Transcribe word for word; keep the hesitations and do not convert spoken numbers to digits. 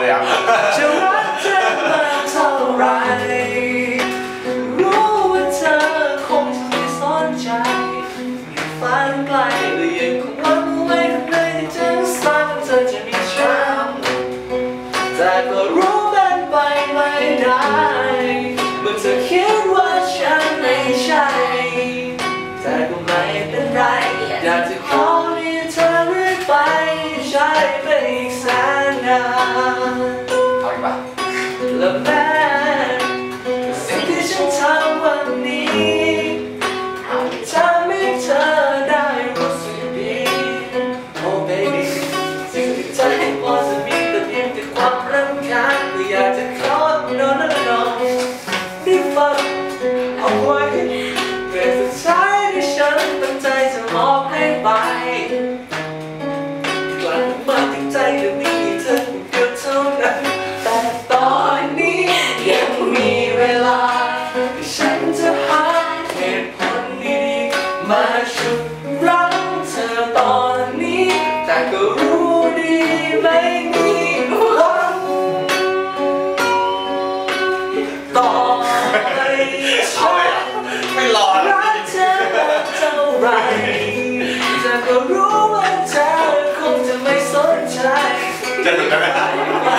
เลยอ่ะจะรักเธอมากเท่าไรรู้ว่าเธอคงจะไม่สนใจฝันไกลแต่ยังคงหวังไว้ข้างในที่เธอสักเธอจะมีฉันแต่ก็รู้เป็นไปไม่ได้เมื่อเธอคิดว่าฉันไม่ใช่แต่ก็ไม่เป็นไรอยากจะขอให้เธอเรื่อยไปใช้ไปอีกแสนนานเอาอีกปะและแม้สิ่งที่ฉันทำวันนี้อาจจะทำให้เธอได้รู้สึกดี Oh baby สิ่งที่ใจพอจะมีแต่เพียงแต่ความรำคาญก็อยากจะขอ no no no ที่ฟังเอาไว้เป็นสุดท้ายที่ฉันตั้งใจจะมอบให้ไปกลับมาที่ใจเดี๋ยวนี้เธอคนเดียวเท่านั้นแต่ตอนนี้ยังมีเวลาที่ฉันจะหาเหตุผลดีๆมาฉุดรั้งเธอตอนนี้แต่ก็รู้ดีไม่มีหวังต่อไปฉันไม่รอรักเธอเท่าไรแต่ก็รู้ว่าเธอคงจะไม่สนใจจะถึงแล้วไหม